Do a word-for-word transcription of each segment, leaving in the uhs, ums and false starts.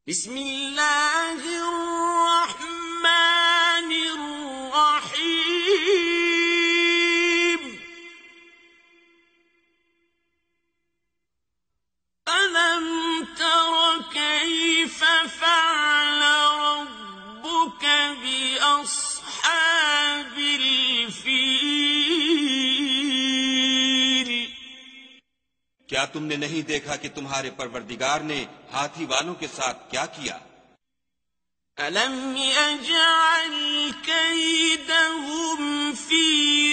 بسم اللہ الرحمن الرحیم ألم تر كيف فعل ربك بأصحاب الفیل؟ کیا تم نے نہیں دیکھا کہ تمہارے پروردگار نے ہاتھی والوں کے ساتھ کیا کیا؟ أَلَمْ يَجْعَلْ كَيْدَهُمْ فِي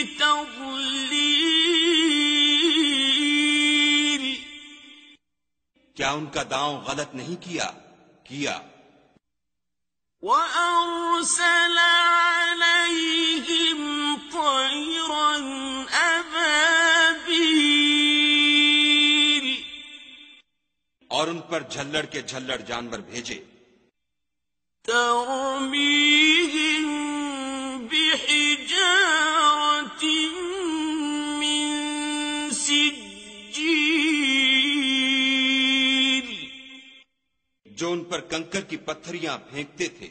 تَضْلِيلٍ؟ کیا ان کا داؤں غلط نہیں کیا؟ کیا۔ وَأَرْسَلَ عَلَيْهِمْ طَيْرًا أَبَابِيلَ، اور ان پر جھلڑ کے جھلڑ جانور بھیجے، تَرْمِيهِمْ بِحِجَارَةٍ مِّن سِجِّيلٍ، جو ان پر کنکر کی پتھریاں پھینکتے تھے،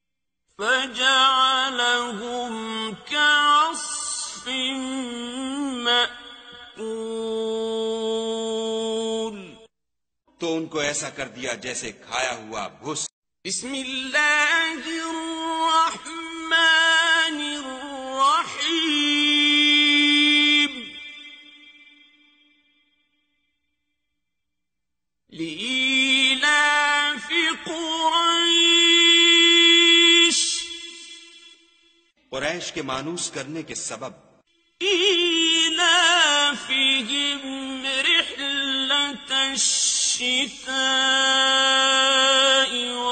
فَجَعَلَهُمْ كَعَصْفٍ مَّأْكُولٍ، تو ان کو ایسا کر دیا جیسے کھایا ہوا بھس۔ بسم اللہ الرحمن الرحیم، لإیلاف قریش، قریش کے مانوس کرنے کے سبب، إيلافهم رحلة الشتاء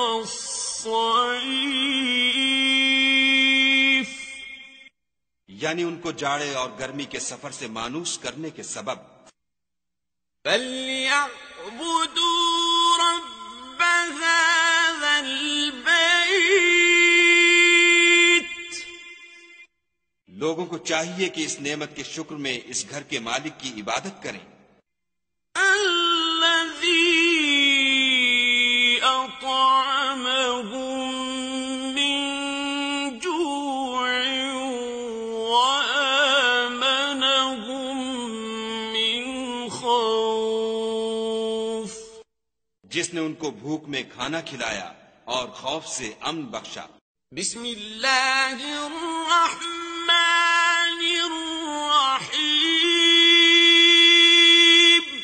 والصيف، یعنی ان کو جاڑے اور گرمی کے سفر سے مانوس کرنے کے سبب، فَلْيَعْبُدُوا رَبَّ هَذَا الْبَيْتِ، لوگوں کو چاہیے کہ اس نعمت کے شکر میں اس گھر کے مالک کی عبادت کریں، الَّذِي أَطْعَمَهُم مِّن جُوعٍ وَآمَنَهُم مِّن خَوْفٍ، جس نے ان کو بھوک میں کھانا کھلایا اور خوف سے امن بخشا۔ بسم اللہ الرحمن الرحیم،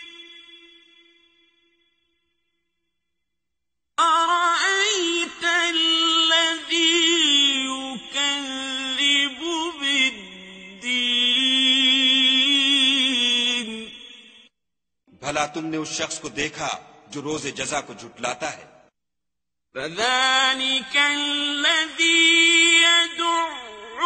أَرَأَيْتَ الَّذِي يُكَذِّبُ بِالدِّينِ، بھلا تم نے اس شخص کو دیکھا جو روز جزا کو جھٹلاتا ہے؟ فَذَلِكَ الَّذِي يَدُعُّ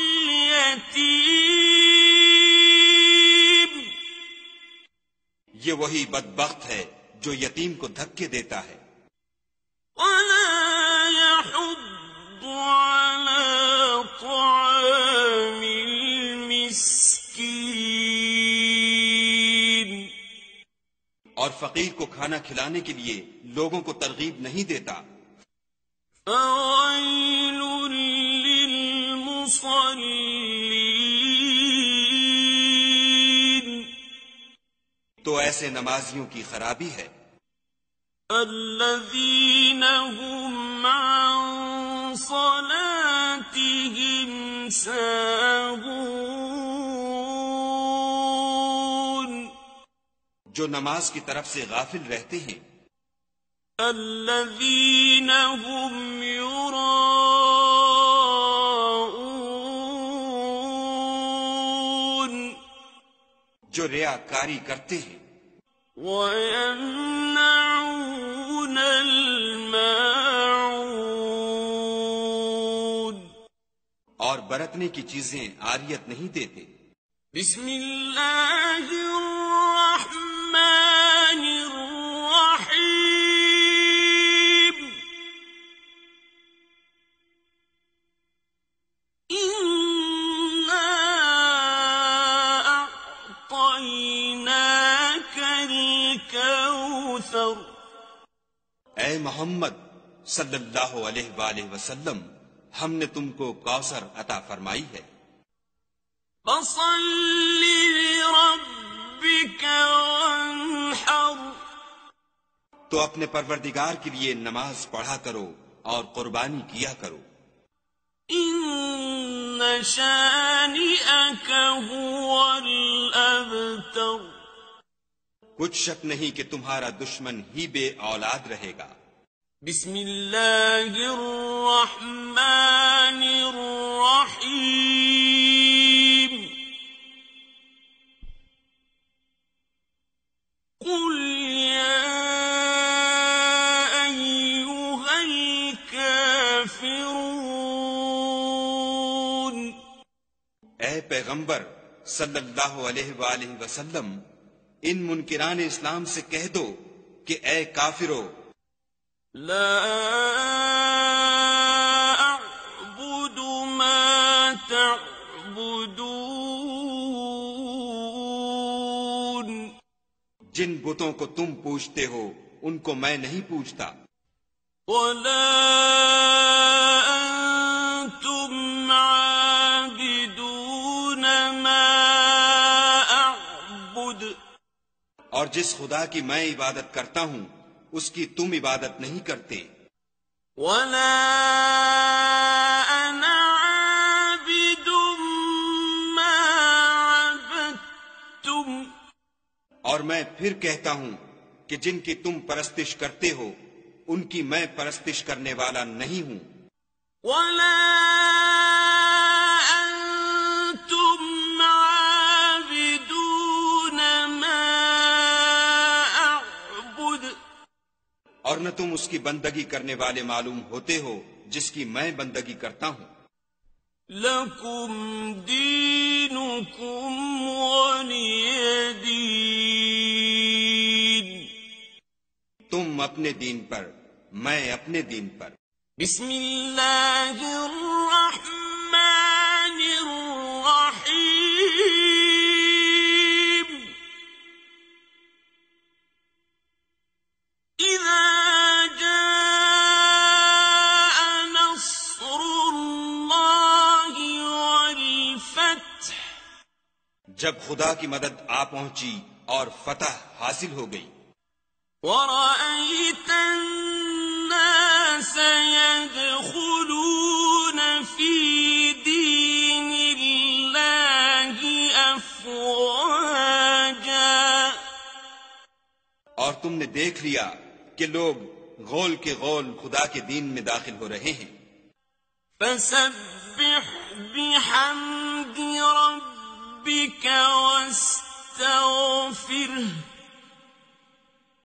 الْيَتِيمَ، یہ وہی بدبخت ہے جو یتیم کو دھکے دیتا ہے، وَلَا يَحُضُّ عَلَىٰ طَعَامِ الْمِسْكِينِ، اور فقیر کو کھانا کھلانے کے لیے لوگوں کو ترغیب نہیں دیتا۔ فَوَيْلٌ لِّلْمُصَلِّينَ، تو ایسے نمازیوں کی خرابی ہے، الَّذِينَ هُمْ عَن صَلَاتِهِمْ سَاهُونَ، جو نماز کی طرف سے غافل رہتے ہیں، الَّذِينَ هُمْ يُرَاءُونَ، جو ریاکاری کرتے ہیں، وَيَمْنَعُونَ الْمَاعُونَ، اور برتنے کی چیزیں عاریت نہیں دیتے۔ بسم اللہ الرحمن الرحیم، إِنَّا أَعْطَيْنَاكَ الْكَوْثَرَ، اے محمد صلی اللہ علیہ وآلہ وسلم، ہم نے تم کو کوثر عطا فرمائی ہے، فصل لربك وانحر، تو اپنے پروردگار کے لیے نماز پڑھا کرو اور قربانی کیا کرو، ان شانئك هو الابتر، کچھ شک نہیں کہ تمہارا دشمن ہی بے اولاد رہے گا۔ بسم اللہ الرحمن الرحیم، قل یا ایہا الکافرون، اے پیغمبر صلی اللہ علیہ وآلہ وسلم، ان منکران اسلام سے کہہ دو کہ اے کافرو، لا اعبد ما تعبدون، جن بتوں کو تم پوجتے ہو ان کو میں نہیں پوجتا، ولا انتم عابدون ما اعبد، اور جس خدا کی میں عبادت کرتا ہوں اس کی تم عبادت نہیں کرتے، ولا انا عابد ما عبدتم، اور میں پھر کہتا ہوں کہ جن کی تم پرستش کرتے ہو ان کی میں پرستش کرنے والا نہیں ہوں، ولا انتم عابدون ما اعبد، اور نہ تم اس کی بندگی کرنے والے معلوم ہوتے ہو جس کی میں بندگی کرتا ہوں، لکم دینکم ولی دین، تم اپنے دین پر میں اپنے دین پر۔ بسم اللہ الرحمن الرحیم، اذا جاء نصر اللہ والفتح، جب خدا کی مدد آ پہنچی اور فتح حاصل ہو گئی، ورأيت الناس يدخلون في دين الله أفواجا، اور تم نے دیکھ لیا کہ لوگ غول کے غول خدا کے دین میں داخل ہو رہے ہیں، فسبح بحمد ربك واستغفره،